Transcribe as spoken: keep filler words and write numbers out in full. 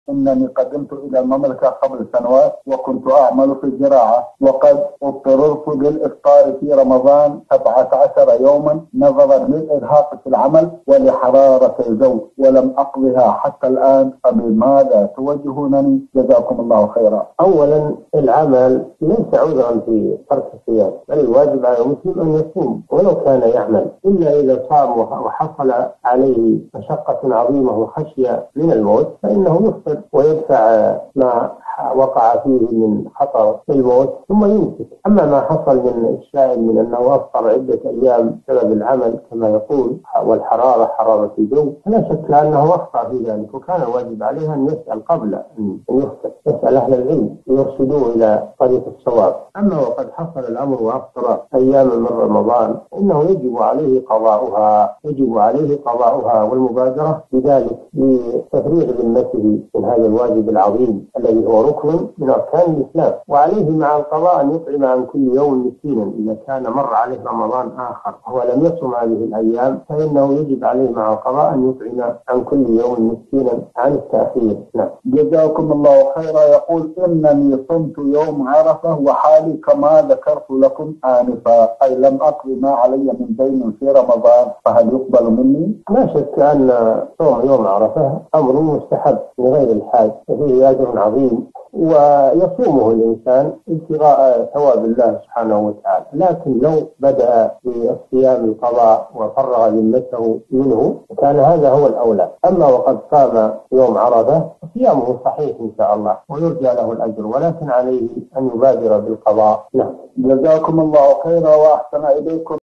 إنني قدمت إلى المملكة قبل سنوات وكنت أعمل في الزراعة، وقد اضطررت للإفطار في رمضان سبعة عشر يوما نظرا للإرهاق في العمل ولحرارة الجو، ولم أقضها حتى الآن، فبماذا توجهونني؟ جزاكم الله خيرا. أولا، العمل ليس عذرا في ترك الصيام، بل الواجب على المسلم أن يصوم ولو كان يعمل، إلا إذا صام وحصل عليه مشقة عظيمة وخشي من الموت فإنه يفطر ويدفع ما وقع فيه من خطر الموت ثم يمسك. أما ما حصل من الشائن من أنه أفطر عدة أيام بسبب العمل كما يقول والحرارة حرارة الجو، فلا شك أنه أخطأ في ذلك، وكان الواجب عليه أن يسأل قبل أن يفطر، يسأل أهل العلم يرشدوه إلى طريق الصواب. أما وقد حصل الأمر وأفطر أيام من رمضان إنه يجب عليه قضاؤها يجب عليه قضاؤها والمبادرة بذلك لتفريغ ذمته من هذا الواجب العظيم الذي هو ركن من أركان الإسلام. وعليه مع القضاء أن يطعم عن كل يوم مسكينا إذا كان مر عليه رمضان آخر وهو لم يصم هذه الأيام، فإنه يجب عليه مع القضاء أن يطعم عن كل يوم مسكينا عن التأخير. نعم. جزاكم الله خيرا. يقول إنني صمت يوم عرفة وحالي كما ذكرت لكم آنفا، أي لم أقضي ما علي من دين في رمضان، فهل يقبل مني؟ لا شك أن صوم يوم عرفة أمر مستحب لغير الحاج وفيه أجر عظيم ويصومه الإنسان ابتغاء ثواب الله سبحانه وتعالى، لكن لو بدأ بالصيام القضاء وفرغ ذمته منه كان هذا هو الأولى. أما وقد صام يوم عرفة صيامه صحيح إن شاء الله ويرجى له الأجر، ولكن عليه أن يبادر بالقضاء. نعم. جزاكم الله خيرا وأحسن إليكم.